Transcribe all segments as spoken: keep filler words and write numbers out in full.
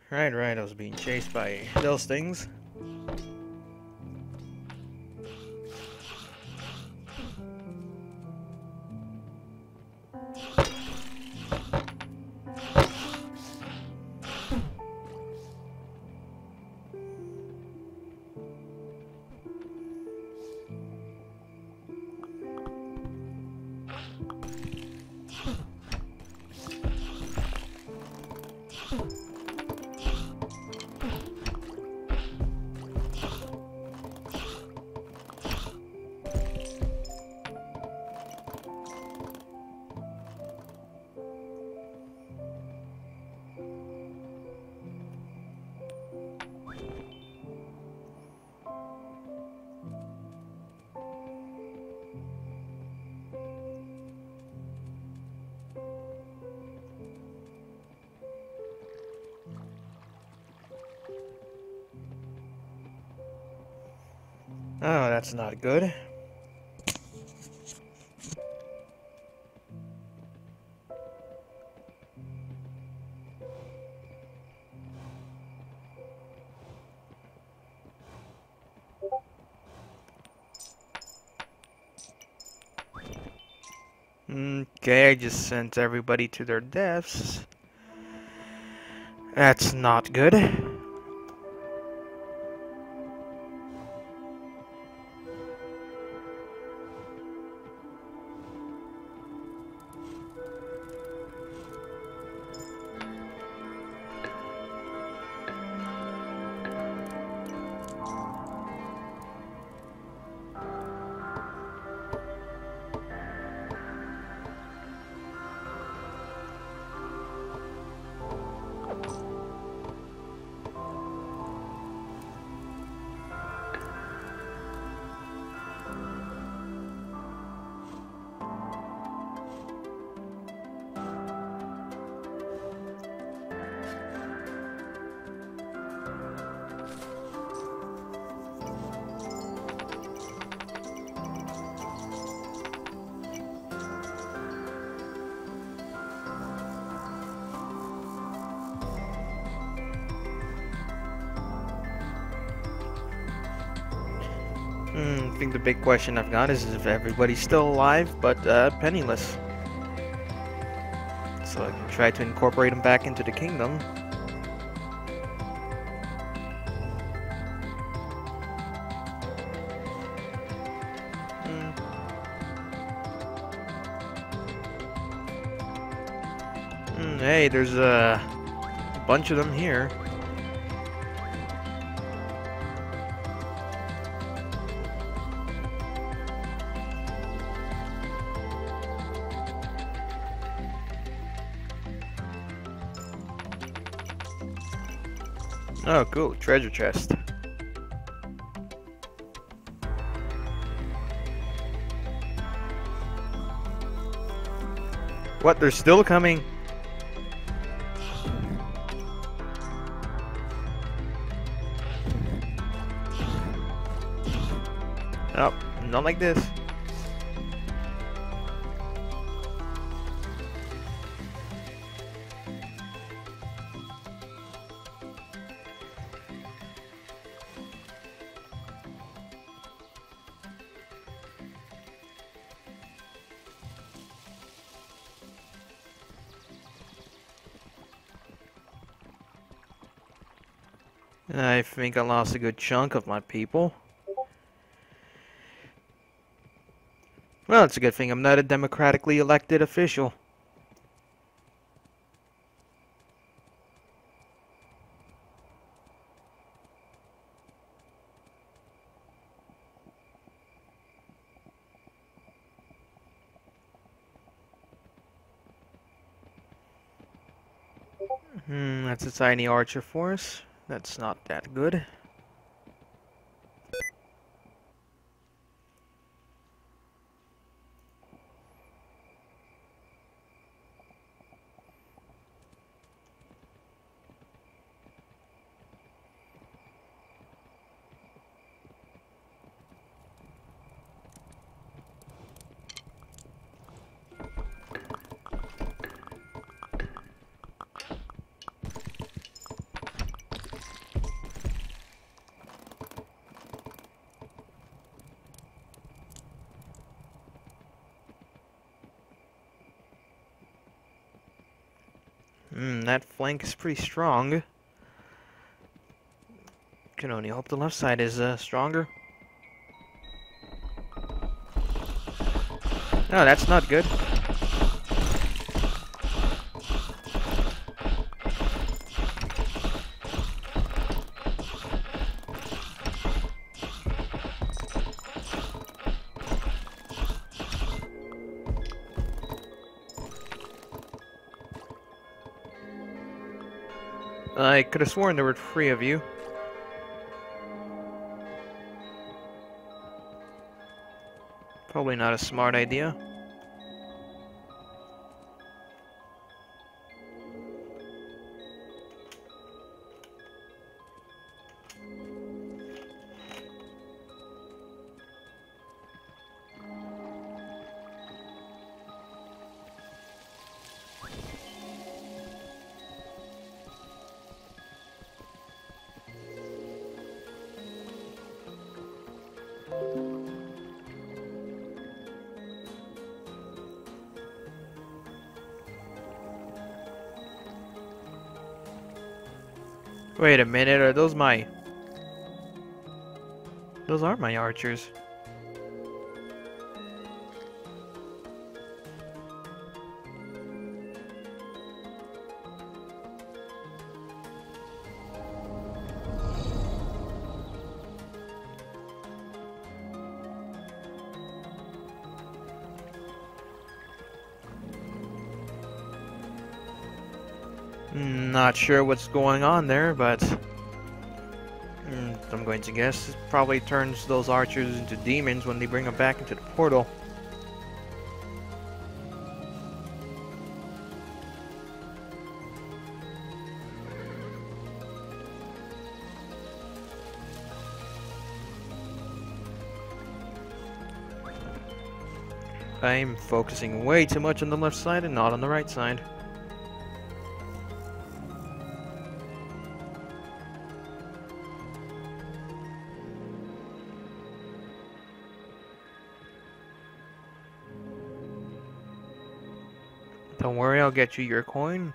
Right, right, I was being chased by those things. Oh, that's not good. Okay, I just sent everybody to their deaths. That's not good. Hmm, I think the big question I've got is if everybody's still alive, but uh, penniless. So I can try to incorporate them back into the kingdom. Hmm. Hmm, hey, there's uh, a bunch of them here. Oh, cool. Treasure chest. What? They're still coming? Oh, not like this. I think I lost a good chunk of my people. Well, it's a good thing I'm not a democratically elected official. Hmm, that's a tiny archer force. That's not that good. Hmm, that flank is pretty strong. Can only hope the left side is uh, stronger. No, that's not good. I could have sworn there were three of you. Probably not a smart idea. Wait a minute, are those my... Those aren't my archers. Not sure what's going on there, but mm, I'm going to guess it probably turns those archers into demons when they bring them back into the portal. I'm focusing way too much on the left side and not on the right side. Don't worry, I'll get you your coin.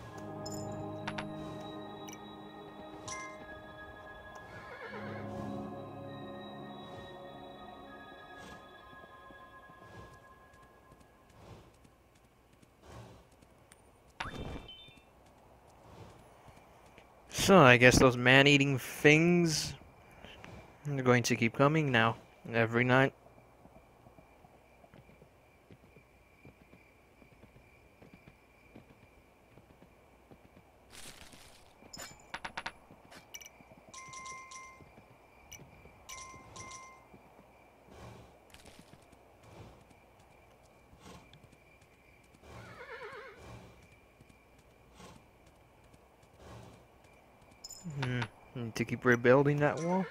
So, I guess those man-eating things are going to keep coming now, every night. Hmm, need to keep rebuilding that wall.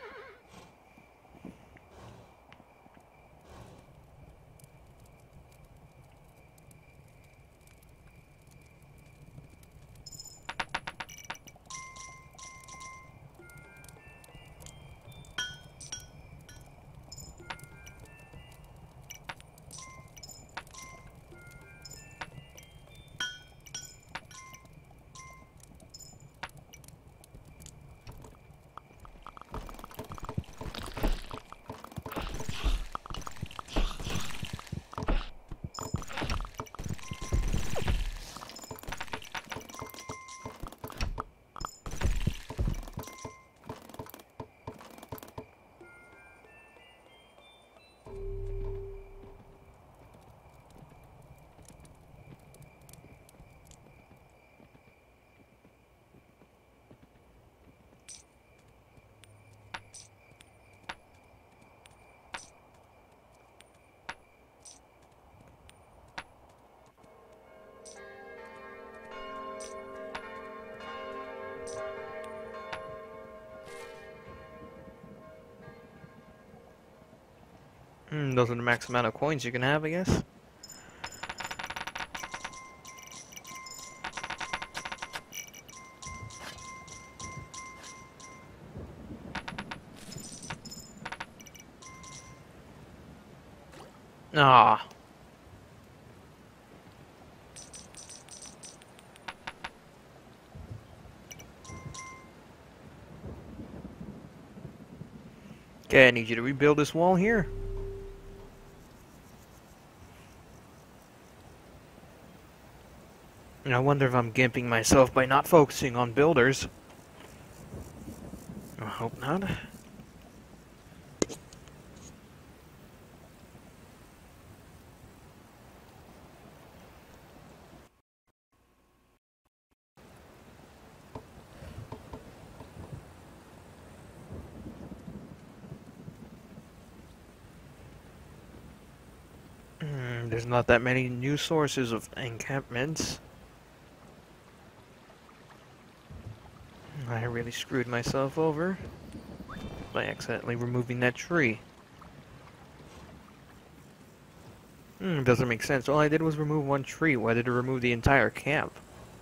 Hmm, those are the max amount of coins you can have, I guess. Ah. Okay, I need you to rebuild this wall here. And I wonder if I'm gimping myself by not focusing on builders. I hope not. Hmm, there's not that many new sources of encampments. I really screwed myself over by accidentally removing that tree. Hmm, doesn't make sense. All I did was remove one tree. Why did it remove the entire camp?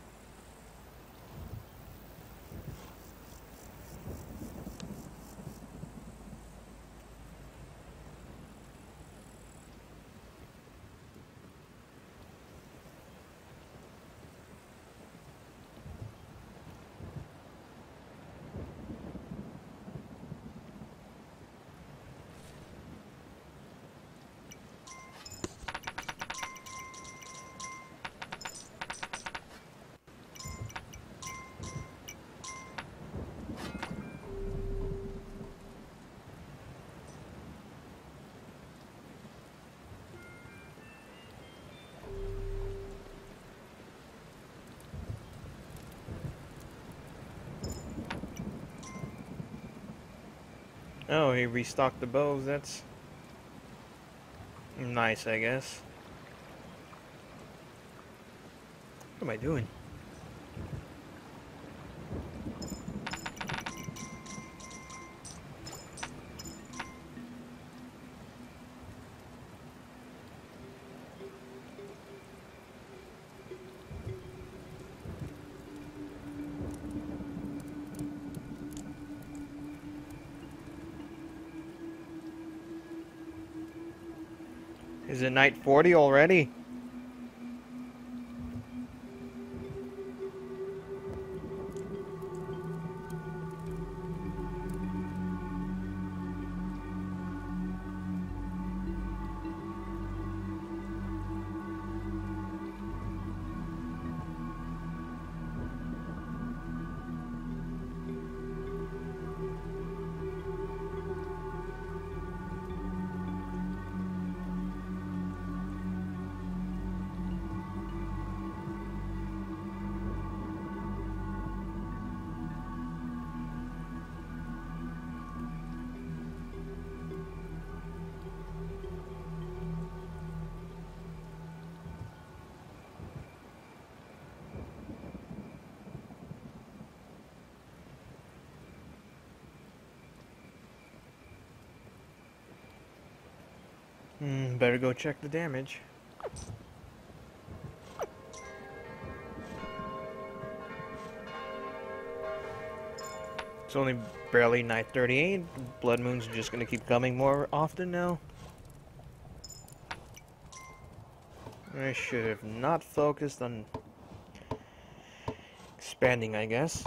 Oh, he restocked the bows. That's nice, I guess. What am I doing? Is it night forty already? Hmm, better go check the damage. It's only barely night thirty-eight. Blood moons are just gonna keep coming more often now. I should have not focused on expanding, I guess.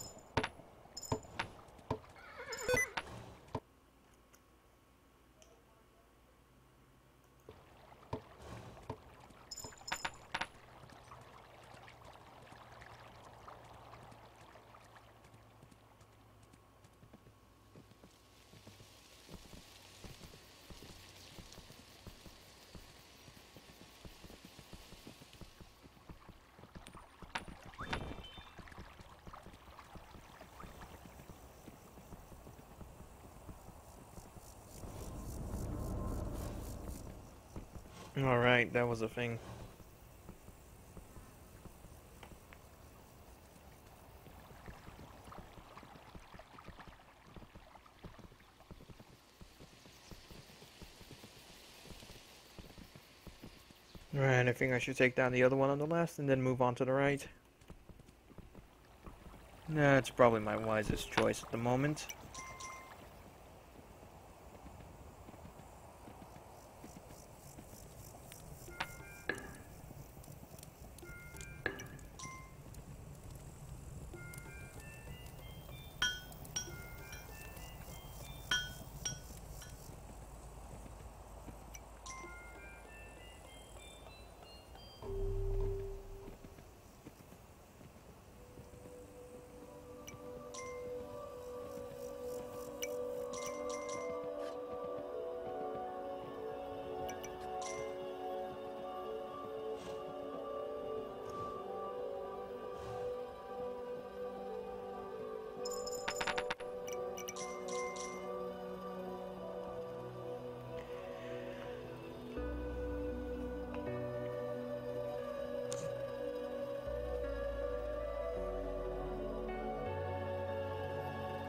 Alright, that was a thing. Right, I think I should take down the other one on the left and then move on to the right. That's probably my wisest choice at the moment.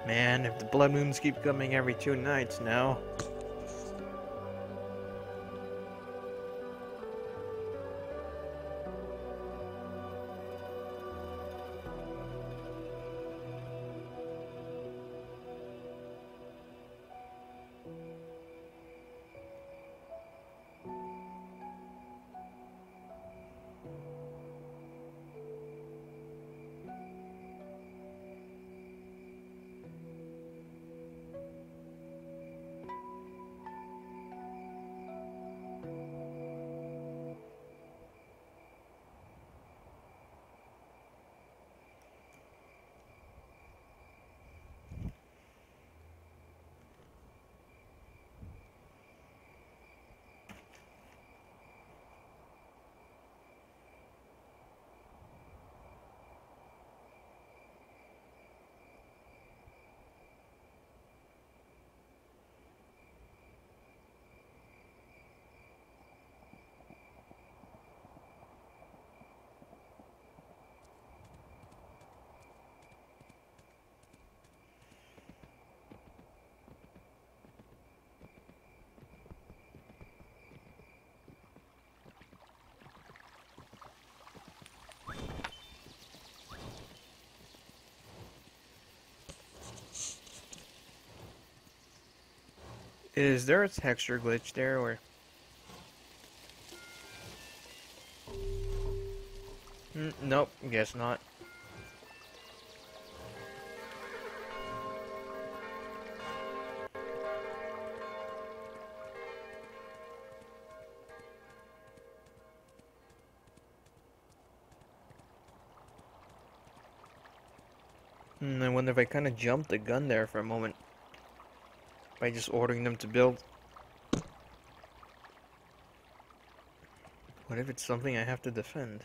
Man, if the blood moons keep coming every two nights now. Is there a texture glitch there, or? Mm, nope, guess not. Hmm, I wonder if I kind of jumped the gun there for a moment by just ordering them to build. What if it's something I have to defend?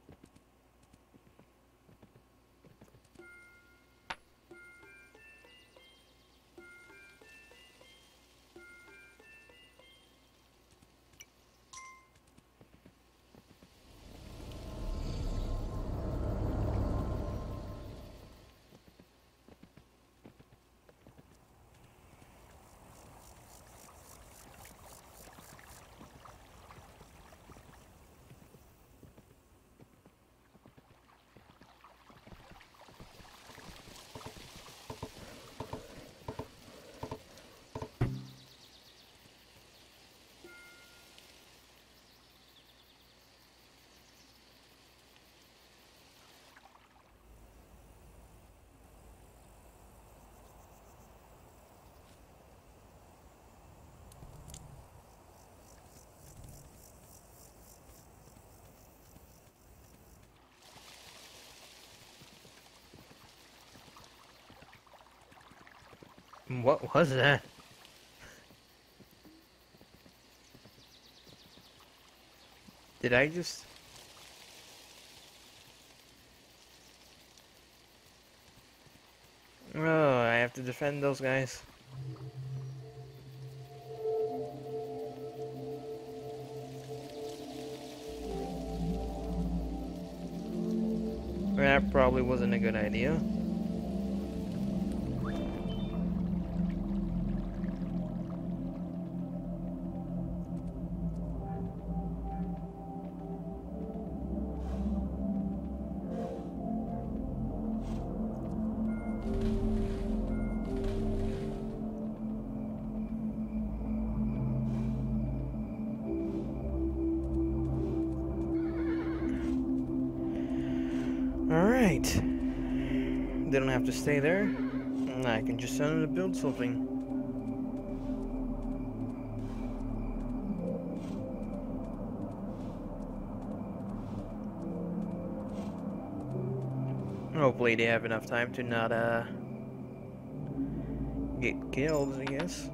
What was that? Did I just... Oh, I have to defend those guys. That probably wasn't a good idea. Alright. They don't have to stay there. I can just send them to build something. Hopefully they have enough time to not, uh... get killed, I guess.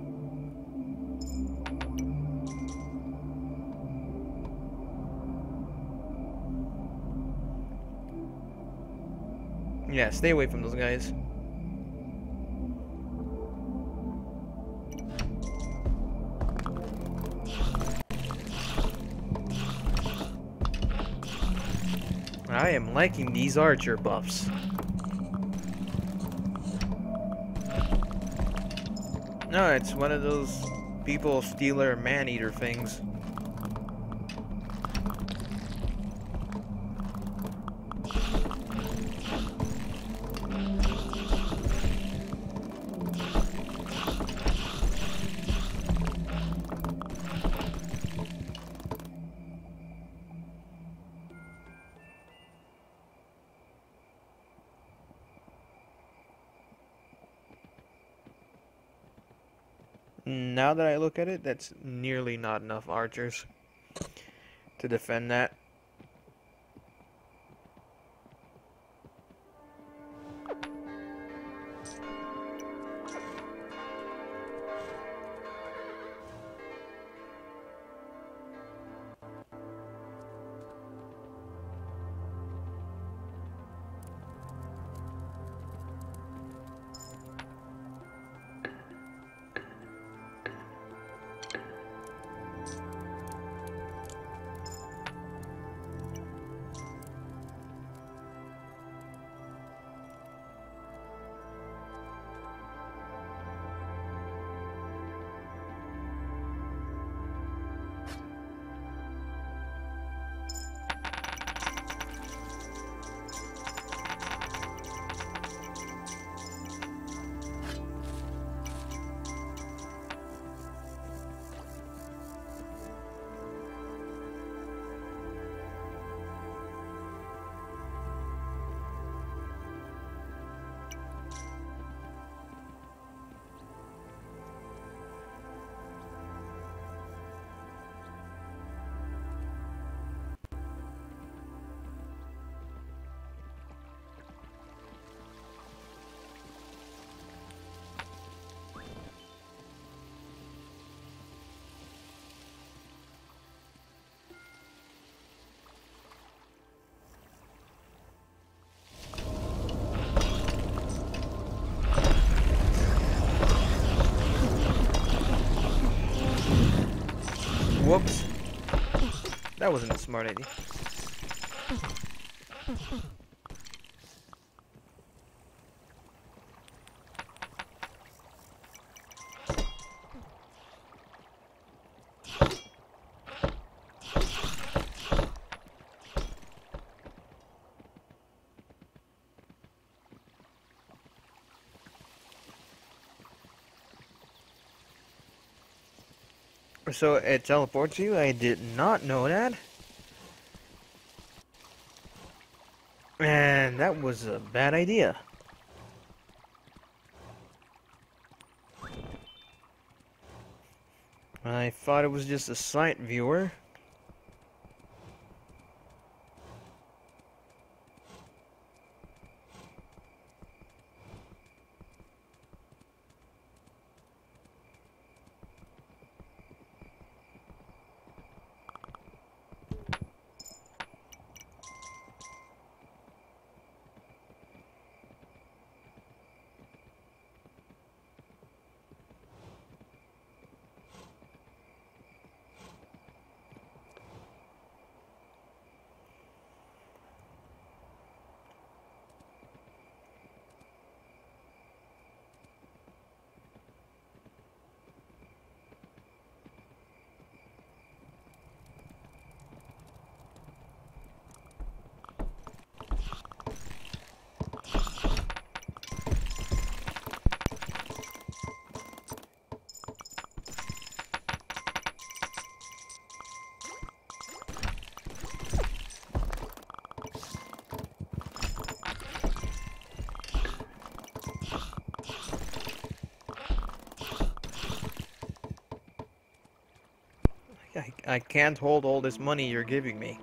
Yeah, stay away from those guys. I am liking these archer buffs. No, it's one of those people stealer man-eater things. Now that I look at it, that's nearly not enough archers to defend that. Whoops. That wasn't a smart idea. So it teleports you? I did not know that. And that was a bad idea. I thought it was just a sight viewer. I, I can't hold all this money you're giving me.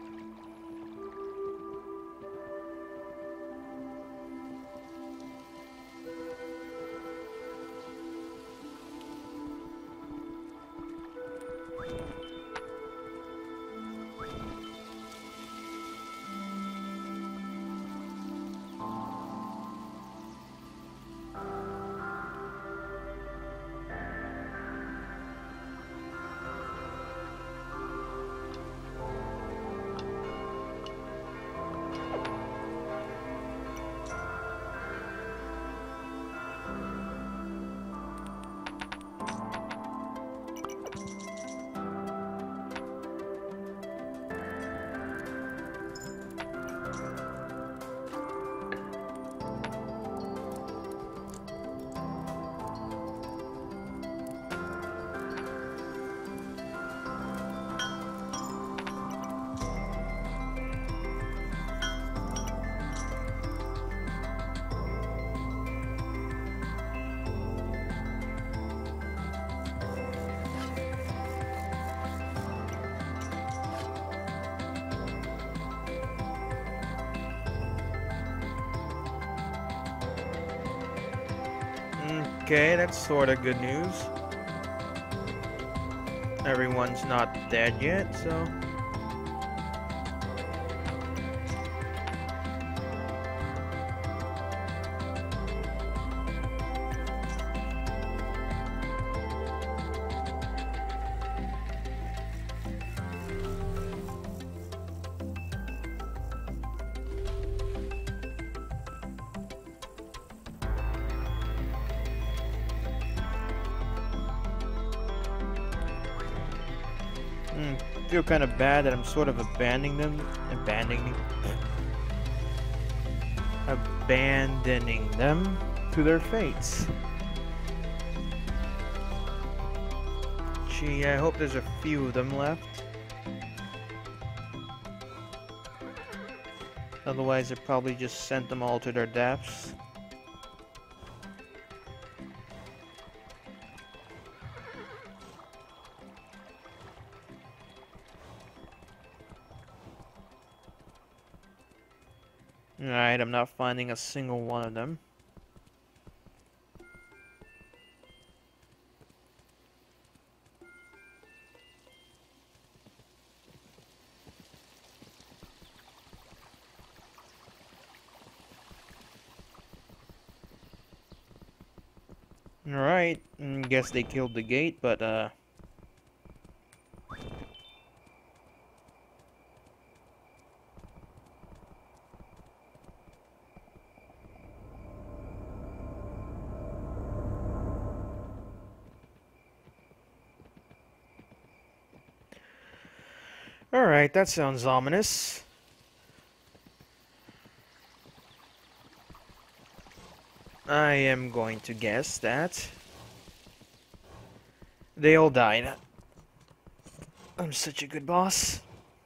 Okay, that's sort of good news. Everyone's not dead yet, so... Mm, I feel kind of bad that I'm sort of abandoning them, abandoning, abandoning them to their fates. Gee, I hope there's a few of them left. Otherwise, I probably just sent them all to their deaths. Alright, I'm not finding a single one of them. Alright, mm, guess they killed the gate, but uh... Alright, that sounds ominous. I am going to guess that they all died. I'm such a good boss.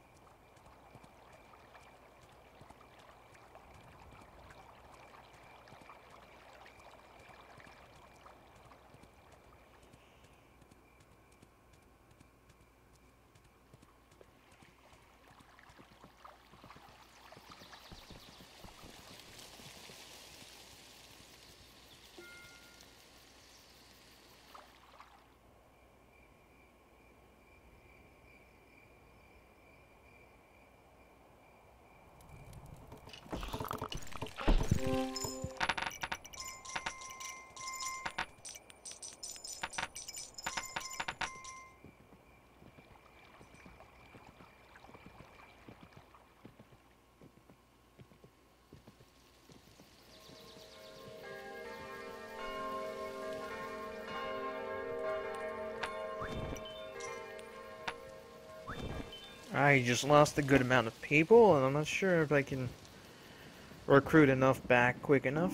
I just lost a good amount of people, and I'm not sure if I can recruit enough back quick enough.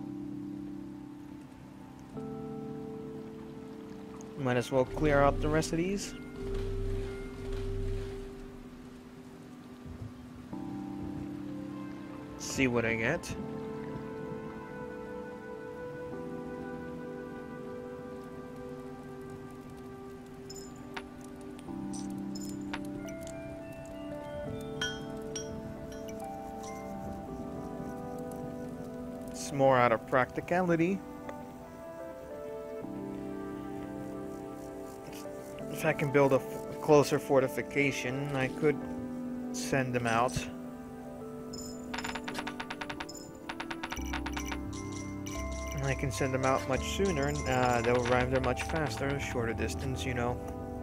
Might as well clear out the rest of these. See what I get. It's more out of practicality. If I can build a f closer fortification, I could send them out. And I can send them out much sooner, and uh, they'll arrive there much faster, shorter distance, you know.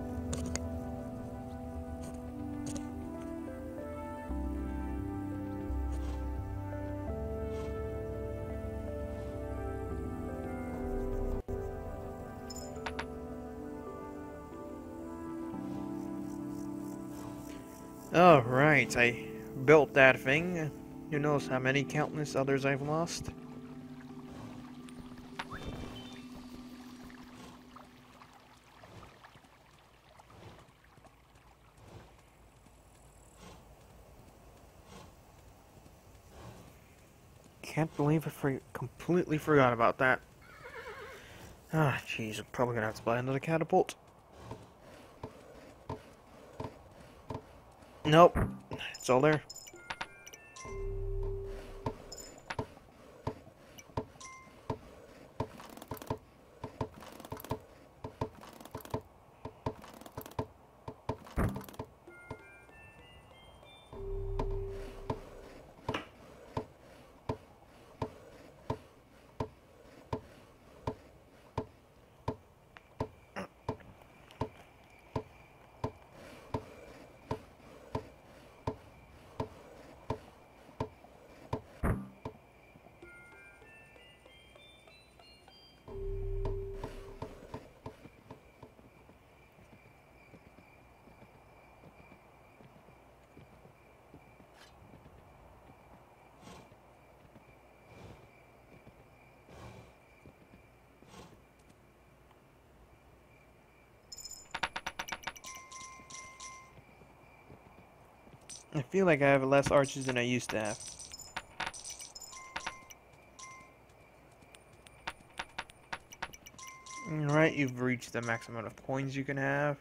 Alright, I built that thing. Who knows how many countless others I've lost? Can't believe I for completely forgot about that. Ah, jeez, I'm probably gonna have to buy another catapult. Nope, it's all there. I feel like I have less arches than I used to have. Alright, you've reached the max amount of coins you can have.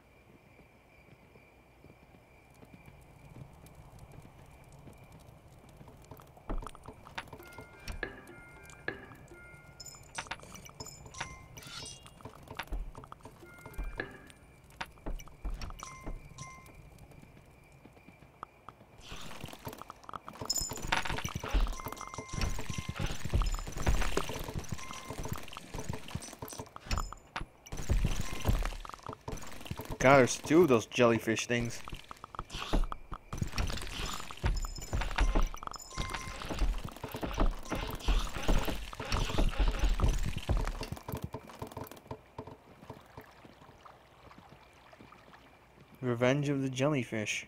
God, there's two of those jellyfish things. Revenge of the Jellyfish.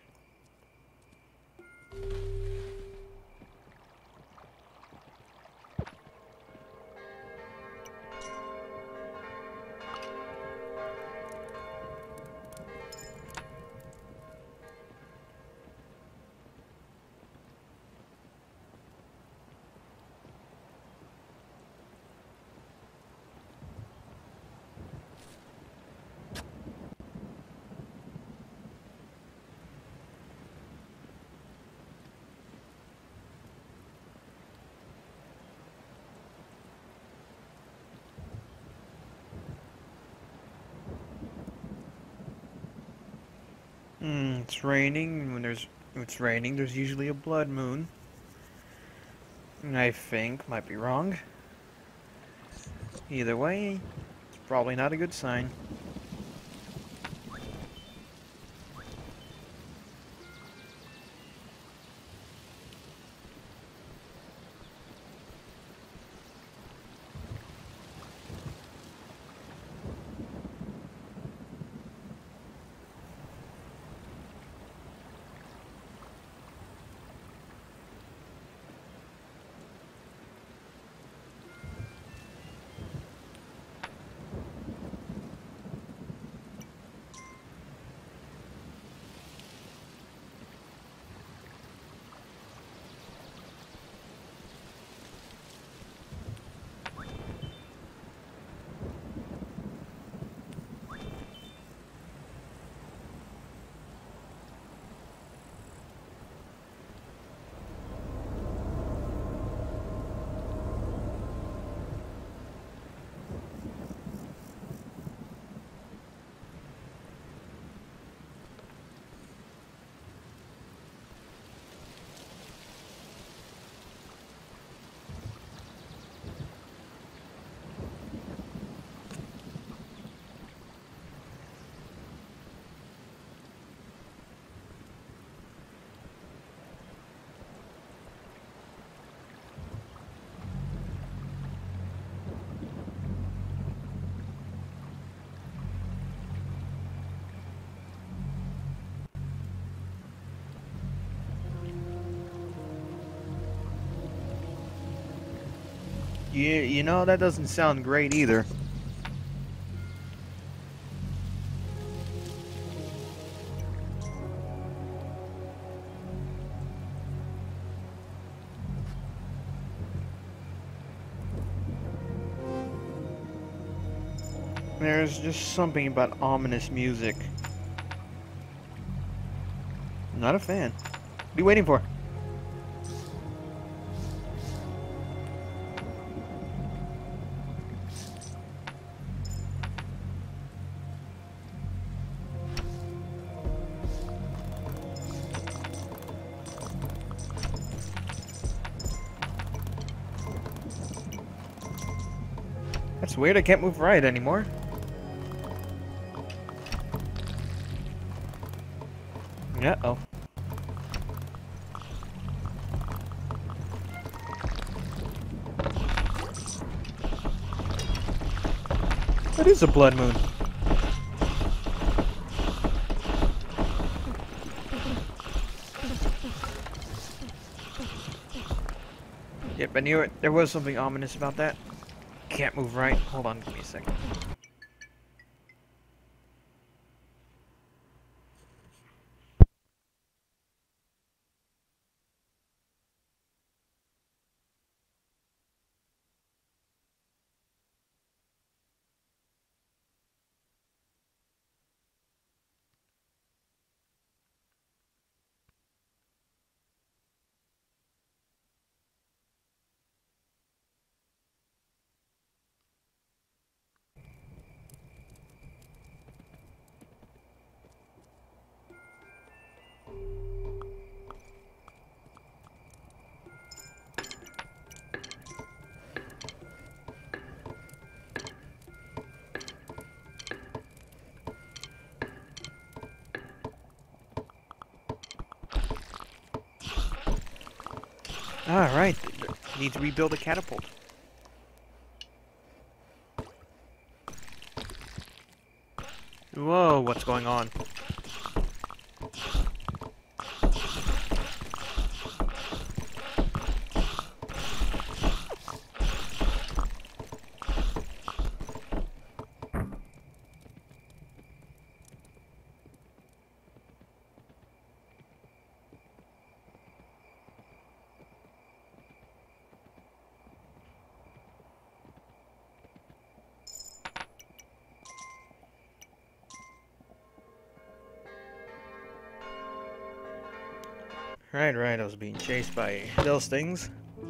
Hmm, it's raining. When there's when it's raining, there's usually a blood moon. I think, might be wrong. Either way, it's probably not a good sign. Yeah, you know, that doesn't sound great either. There's just something about ominous music. Not a fan. What are you waiting for? That's weird, I can't move right anymore. Uh-oh. That is a blood moon. Yep, I knew it. There was something ominous about that. Can't move right. Hold on, give me a second. Alright, need to rebuild a catapult. Whoa, what's going on? Right, right, I was being chased by those things.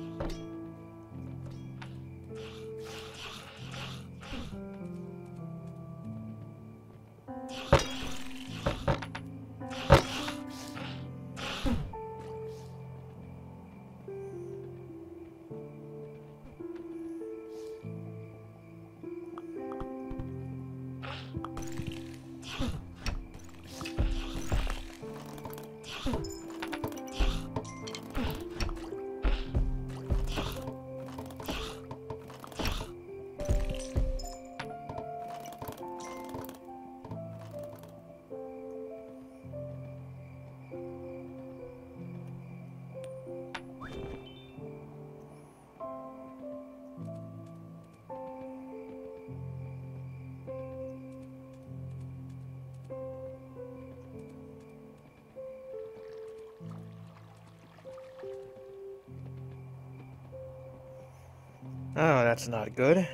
Oh, that's not good.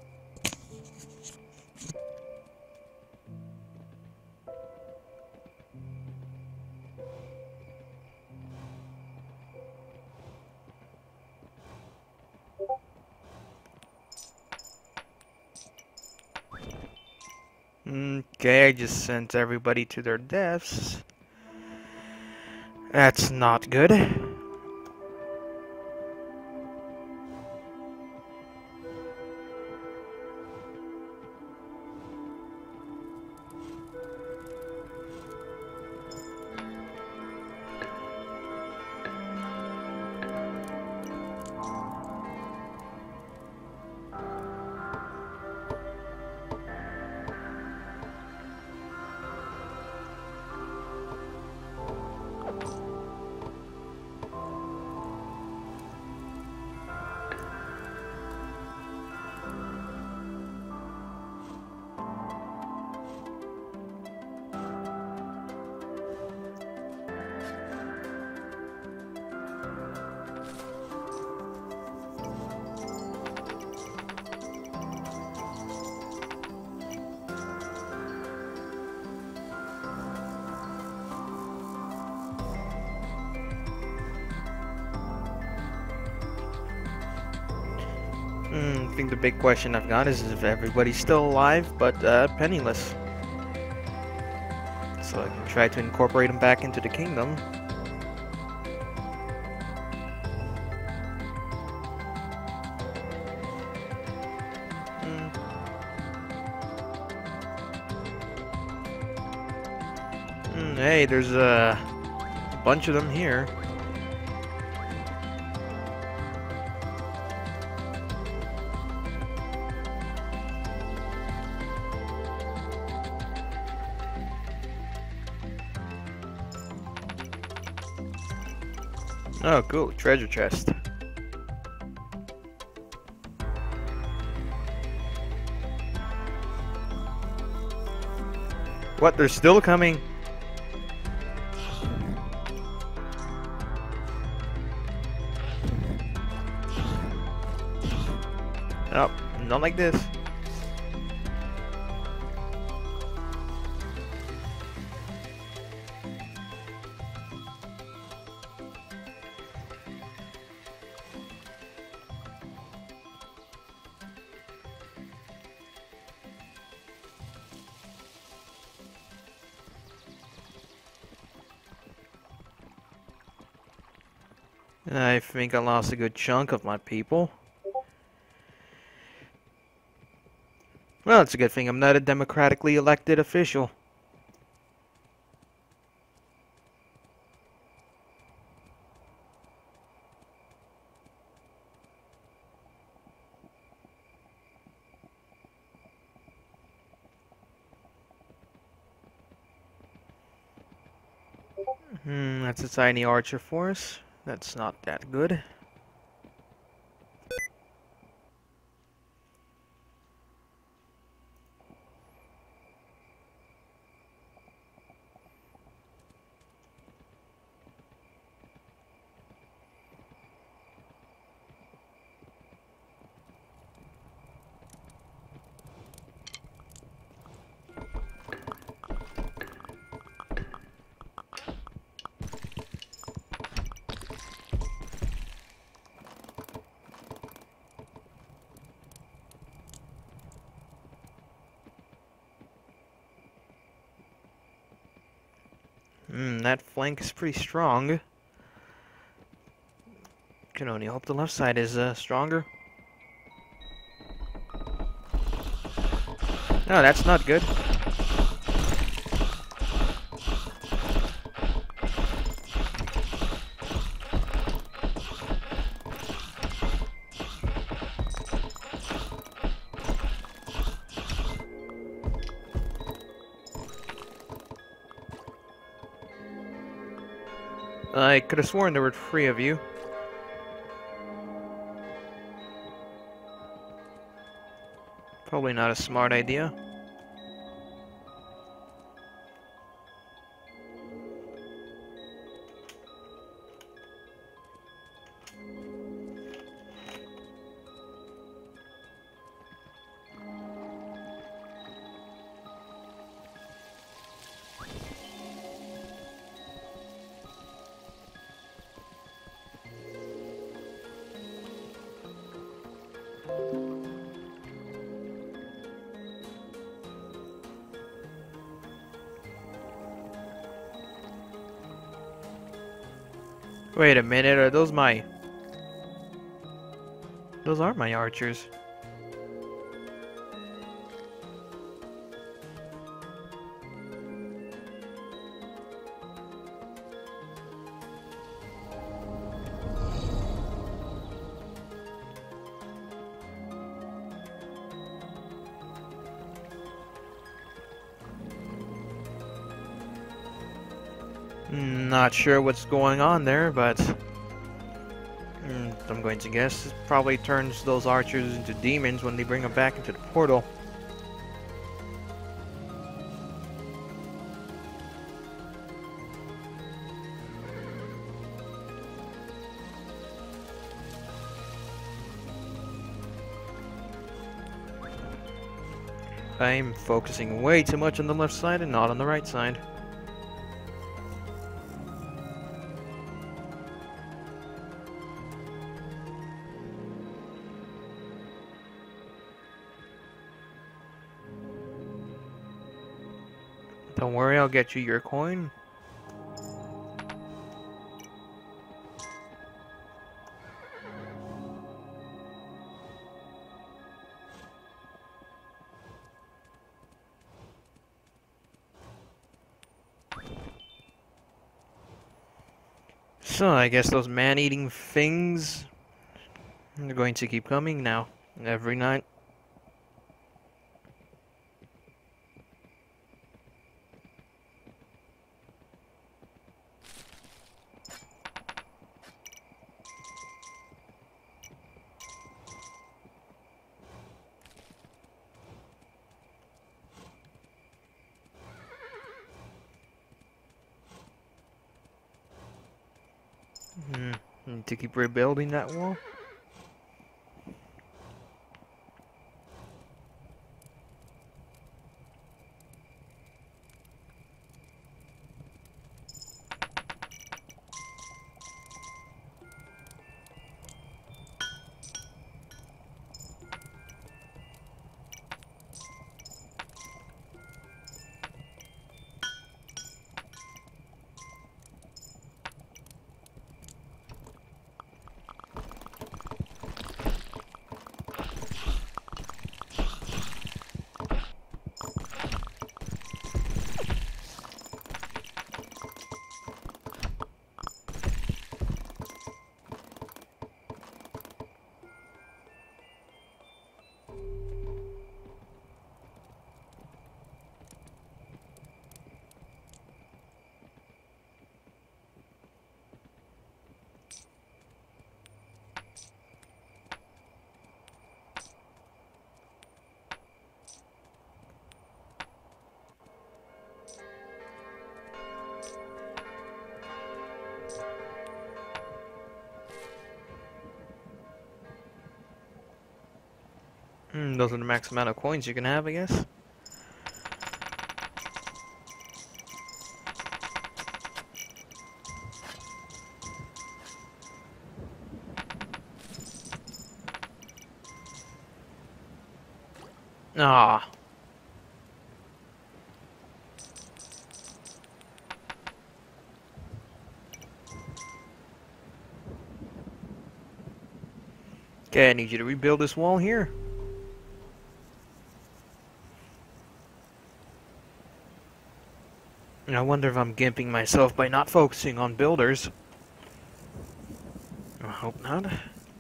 Okay, I just sent everybody to their deaths. That's not good. Mm, I think the big question I've got is if everybody's still alive, but uh, penniless. So I can try to incorporate them back into the kingdom. Mm. Mm, hey, there's uh, a bunch of them here. Oh, cool. Treasure chest. What? They're still coming? Oh, not like this. I think I lost a good chunk of my people. Well, it's a good thing I'm not a democratically elected official. Hmm, that's a tiny archer force. That's not that good. Hmm, that flank is pretty strong. Can only hope the left side is uh, stronger. No, that's not good. I could have sworn there were three of you. Probably not a smart idea. Wait a minute, are those my... Those aren't my archers. Not sure what's going on there, but mm, I'm going to guess it probably turns those archers into demons when they bring them back into the portal. I'm focusing way too much on the left side and not on the right side. Don't worry, I'll get you your coin. So, I guess those man-eating things are going to keep coming now, every night. Hmm, need to keep rebuilding that wall. those are the max amount of coins you can have, I guess. Ah. Okay, I need you to rebuild this wall here. And I wonder if I'm gimping myself by not focusing on builders. I hope not.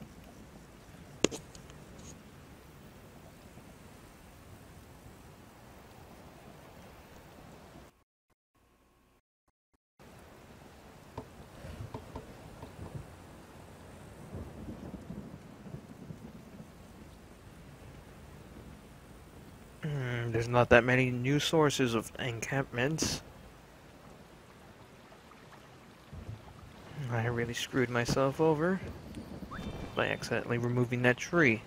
Hmm, there's not that many new sources of encampments. I really screwed myself over by accidentally removing that tree.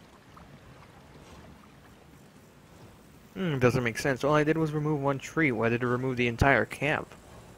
Hmm, doesn't make sense. All I did was remove one tree. Why did it remove the entire camp?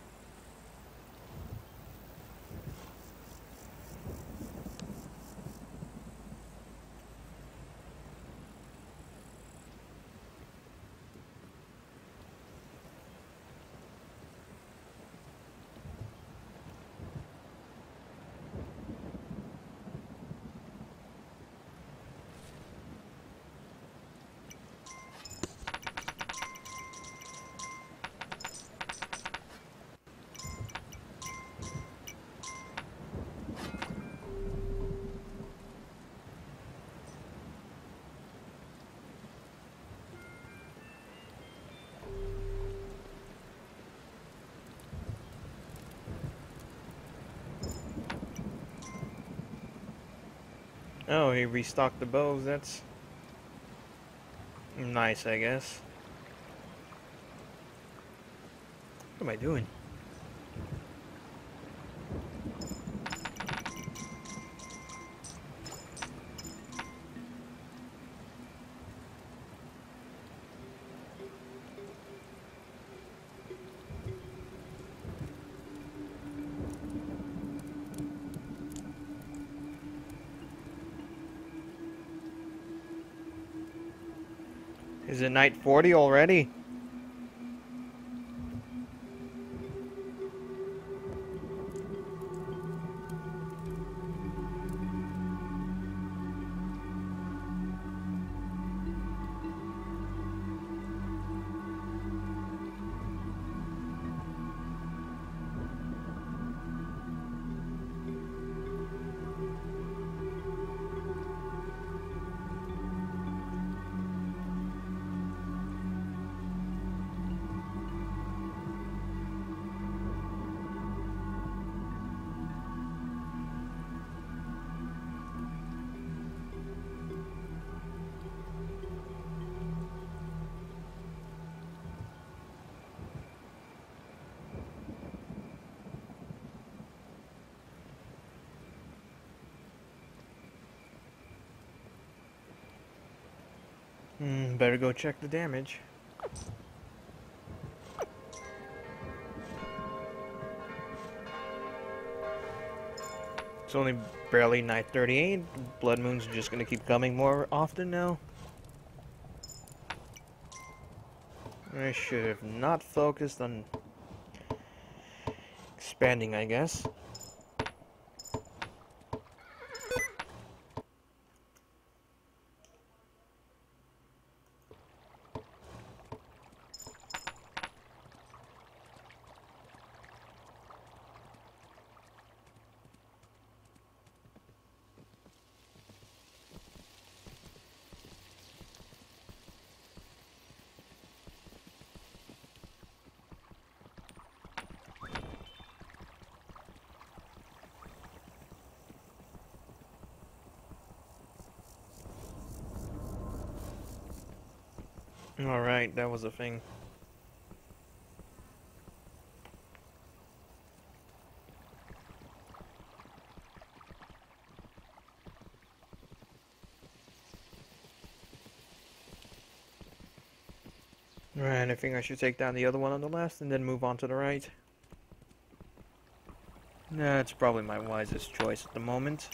Oh, he restocked the bows. That's nice, I guess. What am I doing? Is it night forty already? Hmm, better go check the damage. It's only barely night thirty-eight. Blood moons are just gonna keep coming more often now. I should have not focused on expanding, I guess. Alright, that was a thing. Right, I think I should take down the other one on the left and then move on to the right. That's probably my wisest choice at the moment.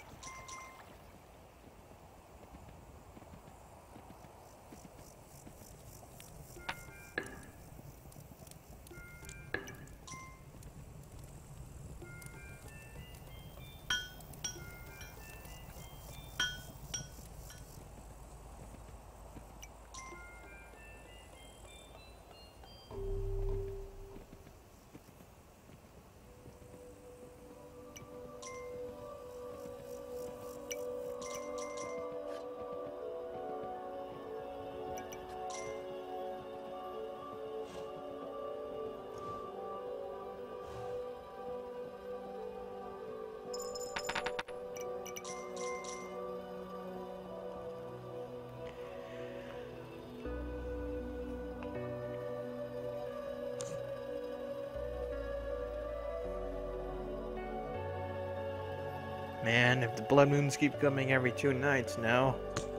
Man, if the blood moons keep coming every two nights now.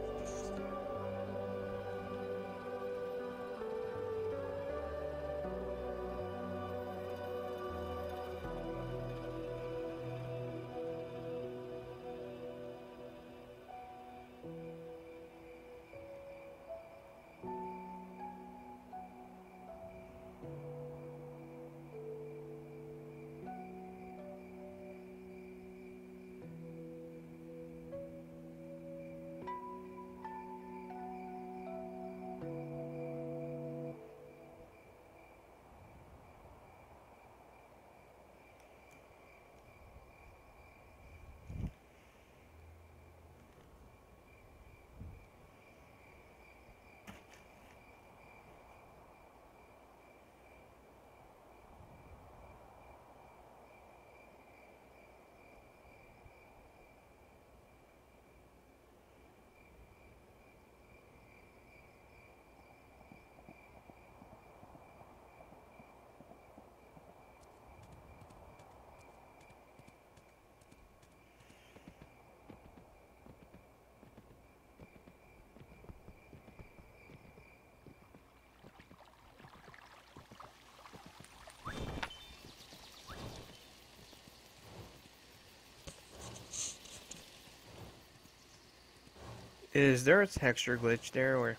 Is there a texture glitch there, or...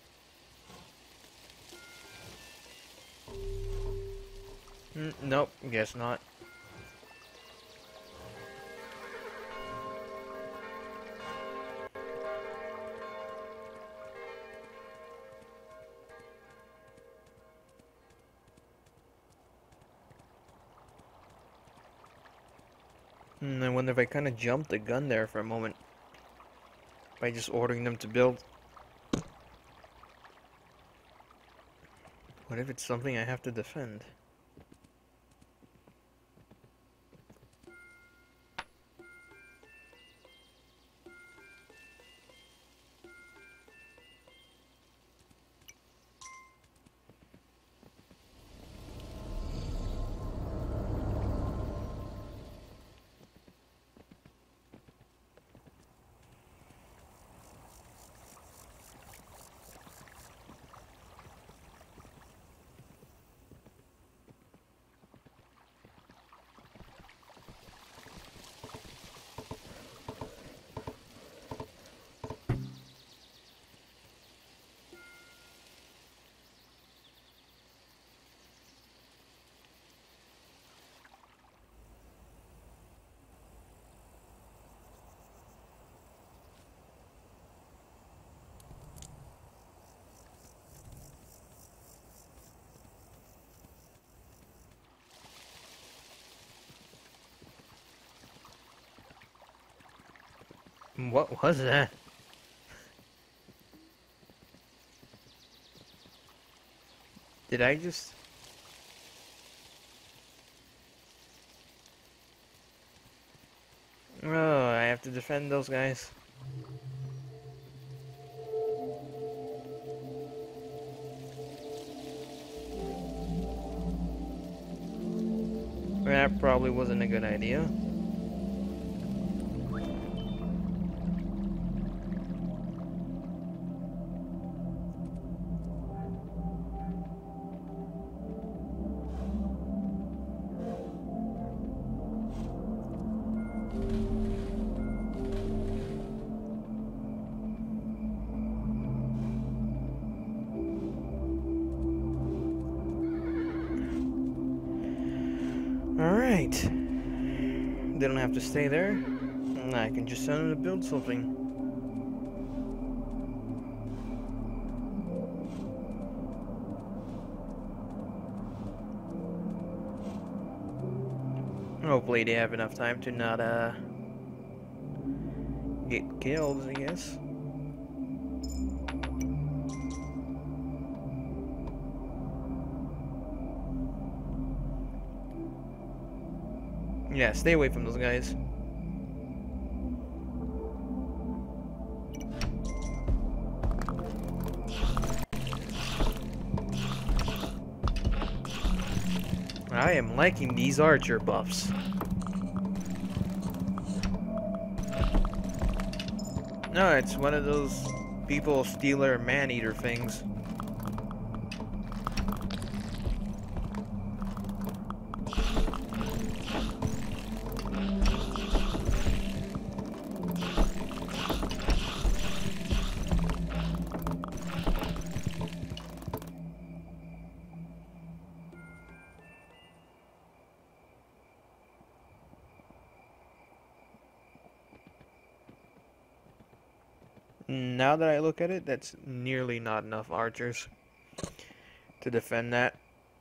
Mm, nope, guess not. Hmm, I wonder if I kind of jumped the gun there for a moment by just ordering them to build. What if it's something I have to defend? What was that? Did I just... Oh, I have to defend those guys. That probably wasn't a good idea. Alright. They don't have to stay there. I can just send them to build something. Hopefully they have enough time to not uh get killed, I guess. Yeah, stay away from those guys. I am liking these archer buffs. No, it's one of those people stealer man-eater things. Now that I look at it, that's nearly not enough archers to defend that.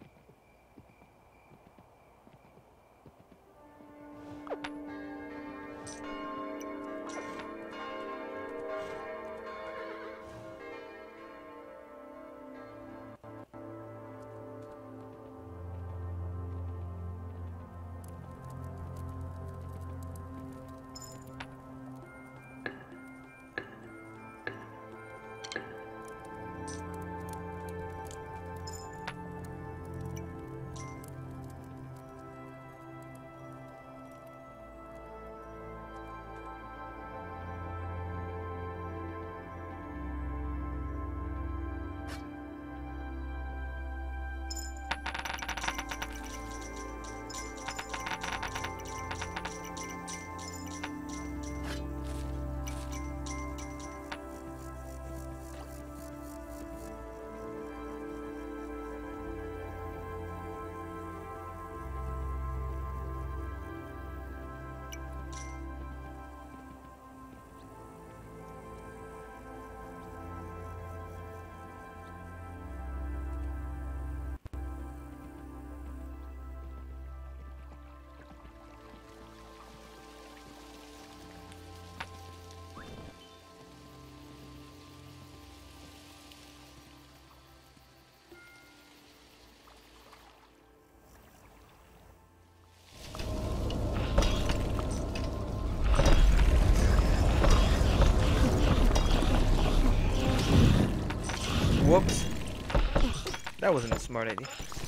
Whoops. That wasn't a smart idea.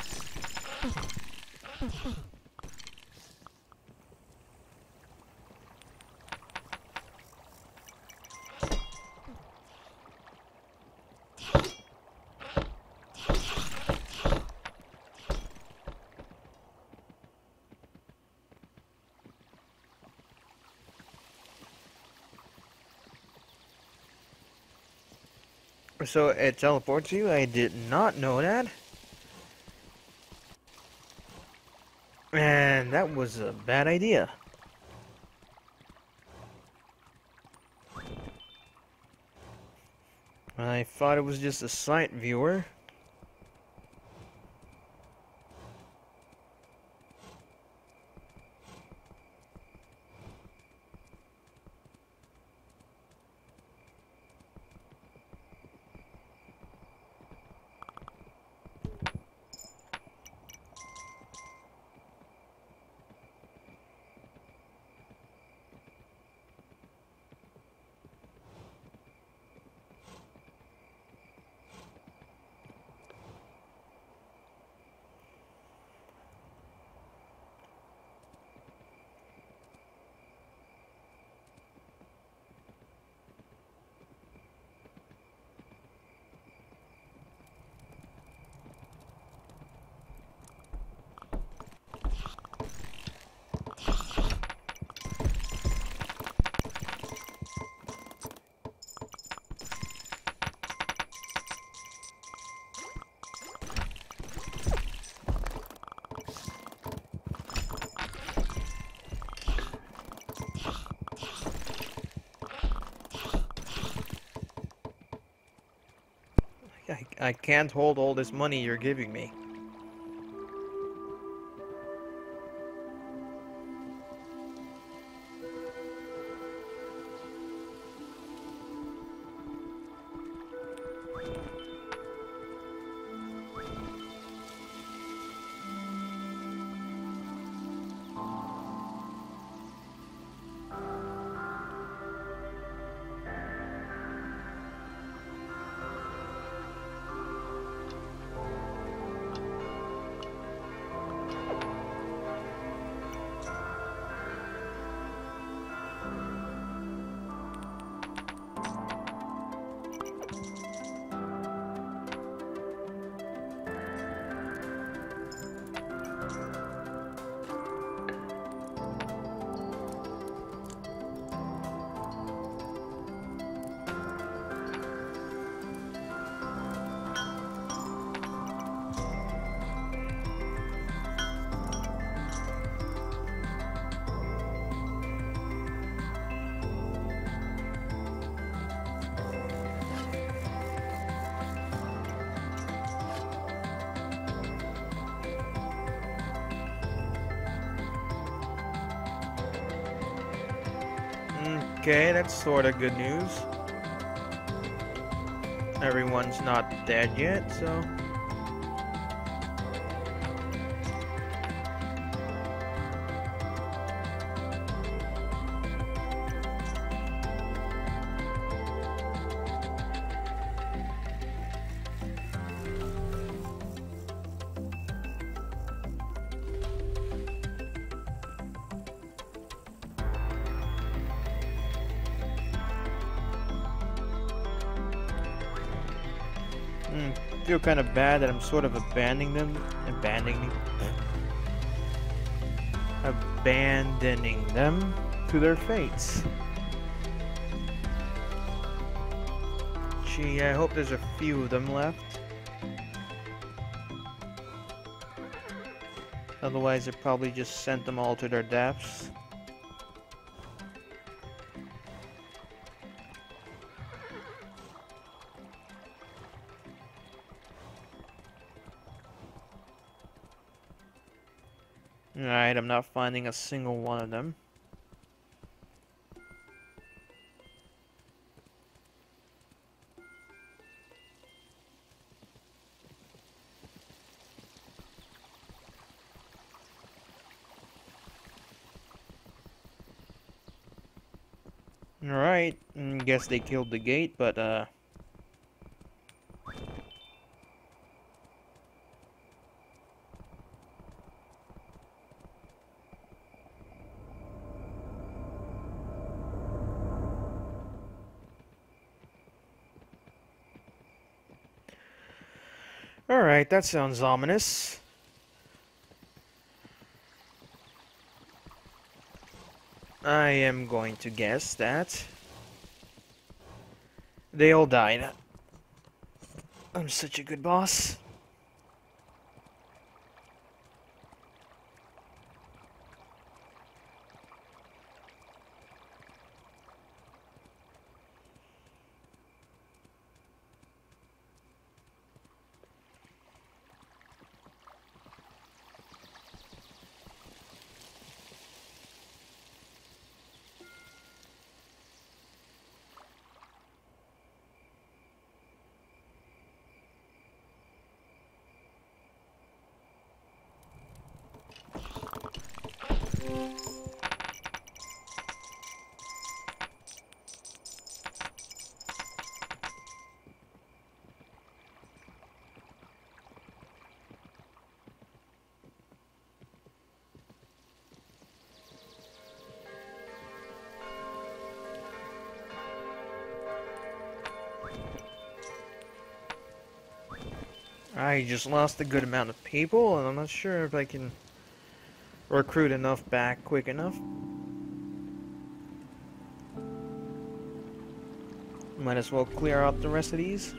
So it teleports you? I did not know that. And that was a bad idea. I thought it was just a sight viewer. I, I can't hold all this money you're giving me. Okay, that's sort of good news. Everyone's not dead yet, so... Hmm, feel kind of bad that I'm sort of abandoning them, abandoning, abandoning them to their fates. Gee, I hope there's a few of them left. Otherwise, they probably just sent them all to their deaths. Alright, I'm not finding a single one of them. Alright, guess they killed the gate, but uh... Alright, that sounds ominous. I am going to guess that they all died. I'm such a good boss. I just lost a good amount of people, and I'm not sure if I can recruit enough back quick enough. Might as well clear out the rest of these.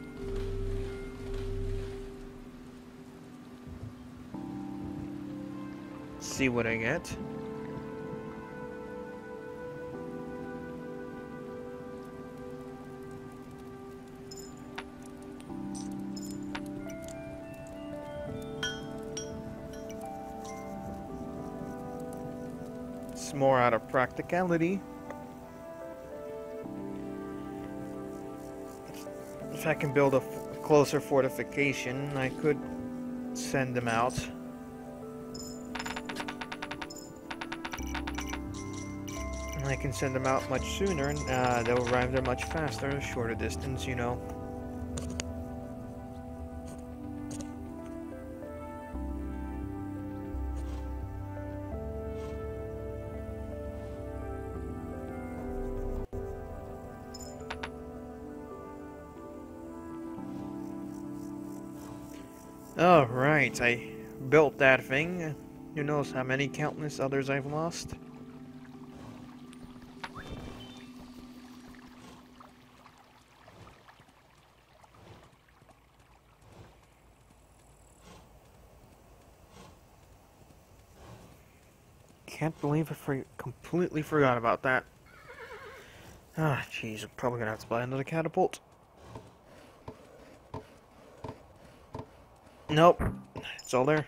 See what I get. more out of practicality. If I can build a f closer fortification, I could send them out. And I can send them out much sooner, and uh, they'll arrive there much faster, shorter distance, you know. Alright, I built that thing. Who knows how many countless others I've lost? Can't believe I for completely forgot about that. Ah, jeez, I'm probably gonna have to buy another catapult. Nope, it's all there.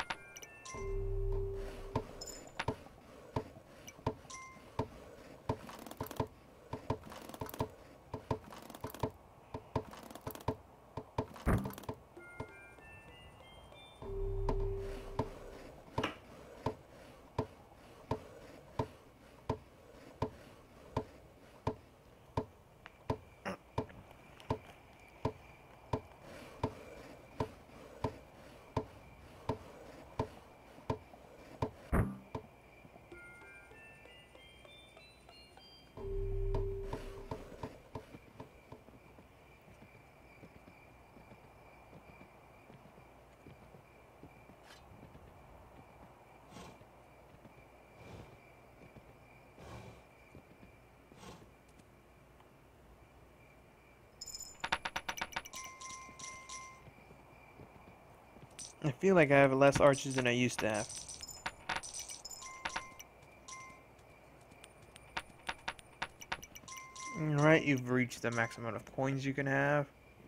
I feel like I have less archers than I used to have. Alright, you've reached the max amount of coins you can have.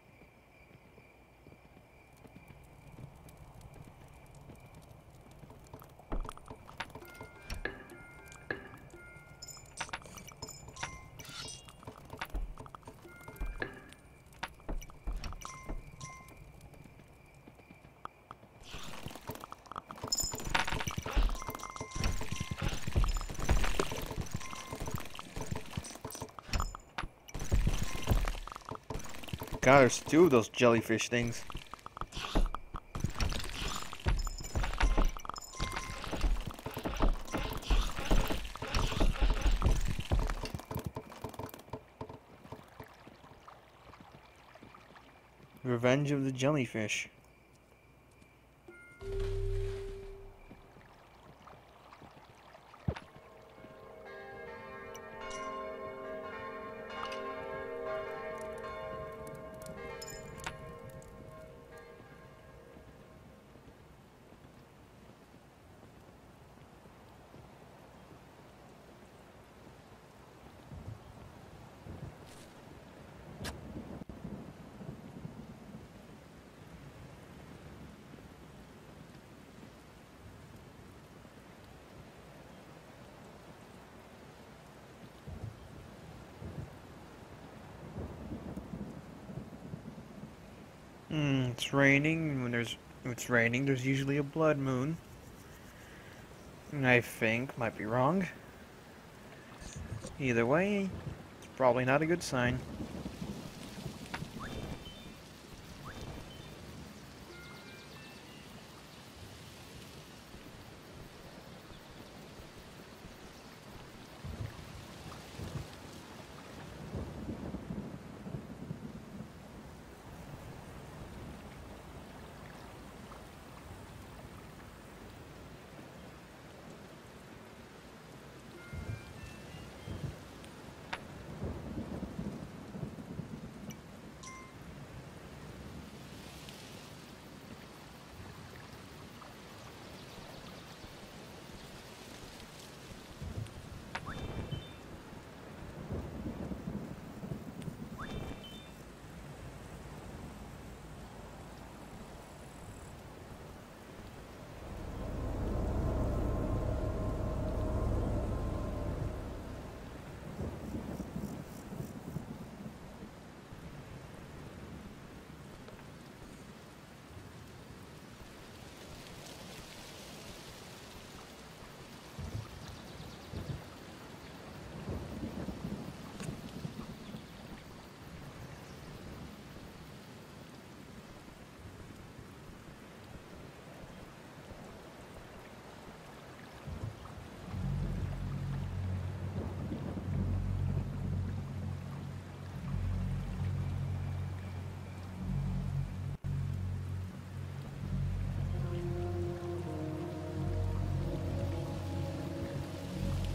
God, there's two of those jellyfish things. Revenge of the jellyfish. Hmm, it's raining. When there's when it's raining, there's usually a blood moon. I think, might be wrong. Either way, it's probably not a good sign.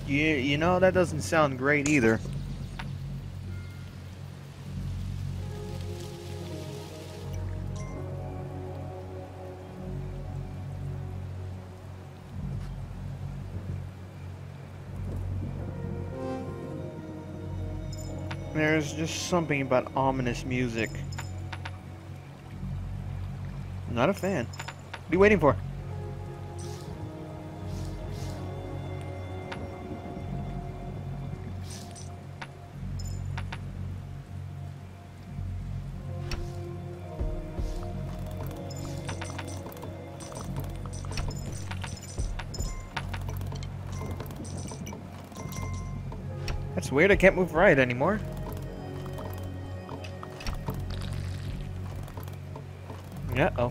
You, you know, that doesn't sound great either. There's just something about ominous music. Not a fan. What are you waiting for? That's weird, I can't move right anymore. Uh-oh.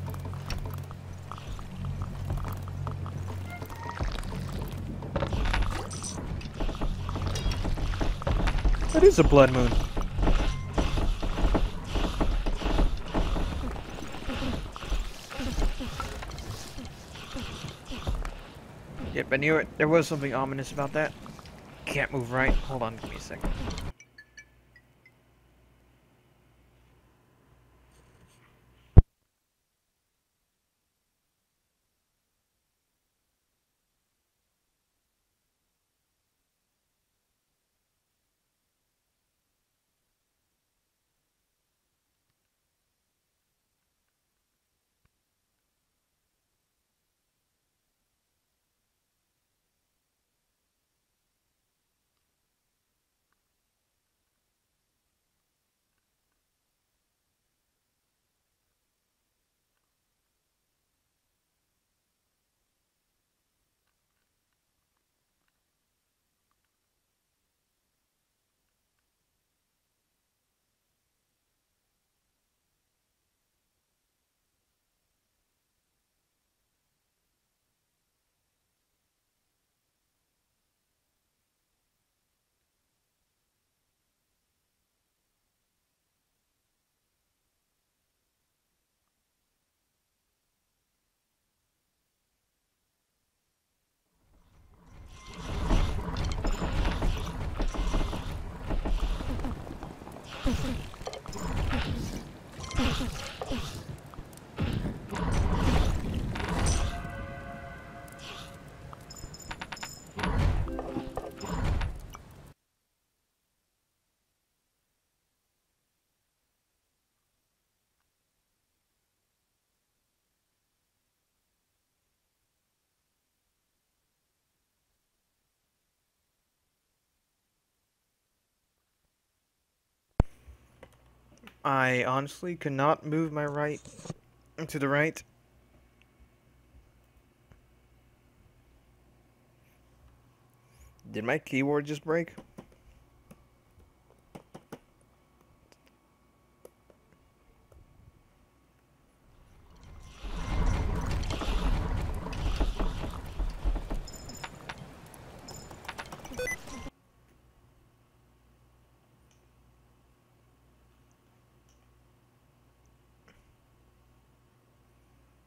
That is a blood moon. Yep, I knew it. There was something ominous about that. Can't move right. Hold on, give me a second. I honestly could not move my right to the right. Did my keyboard just break?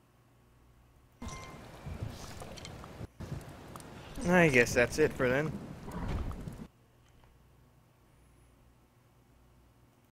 I guess that's it for then.